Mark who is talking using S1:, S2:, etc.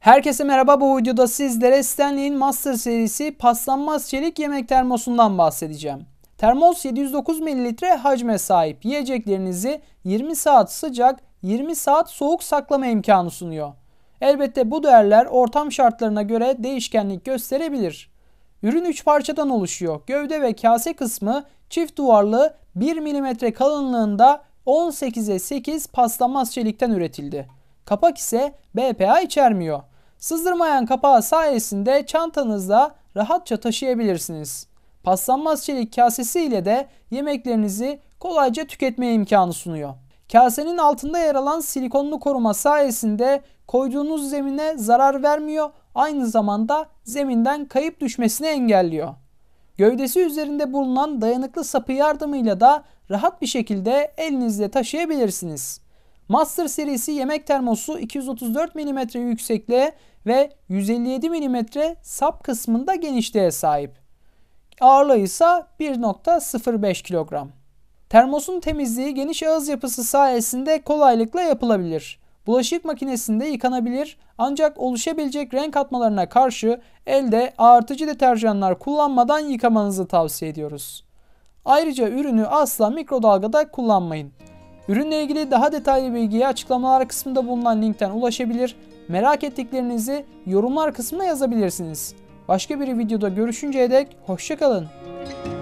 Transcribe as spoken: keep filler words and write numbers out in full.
S1: Herkese merhaba, bu videoda sizlere Stanley'in Master serisi paslanmaz çelik yemek termosundan bahsedeceğim. Termos yedi yüz dokuz mililitre hacme sahip, yiyeceklerinizi yirmi saat sıcak, yirmi saat soğuk saklama imkanı sunuyor. Elbette bu değerler ortam şartlarına göre değişkenlik gösterebilir. Ürün üç parçadan oluşuyor. Gövde ve kase kısmı çift duvarlı bir milimetre kalınlığında on sekize sekiz paslanmaz çelikten üretildi. Kapak ise B P A içermiyor. Sızdırmayan kapağı sayesinde çantanızda rahatça taşıyabilirsiniz. Paslanmaz çelik kasesi ile de yemeklerinizi kolayca tüketme imkanı sunuyor. Kasenin altında yer alan silikonlu koruma sayesinde koyduğunuz zemine zarar vermiyor, aynı zamanda zeminden kayıp düşmesini engelliyor. Gövdesi üzerinde bulunan dayanıklı sapı yardımıyla da rahat bir şekilde elinizde taşıyabilirsiniz. Master serisi yemek termosu iki yüz otuz dört milimetre yüksekliğe ve yüz elli yedi milimetre sap kısmında genişliğe sahip. Ağırlığı ise bir virgül sıfır beş kilogram. Termosun temizliği geniş ağız yapısı sayesinde kolaylıkla yapılabilir. Bulaşık makinesinde yıkanabilir, ancak oluşabilecek renk atmalarına karşı elde ağartıcı deterjanlar kullanmadan yıkamanızı tavsiye ediyoruz. Ayrıca ürünü asla mikrodalgada kullanmayın. Ürünle ilgili daha detaylı bilgiye açıklamalar kısmında bulunan linkten ulaşabilir, merak ettiklerinizi yorumlar kısmına yazabilirsiniz. Başka bir videoda görüşünceye dek hoşça kalın.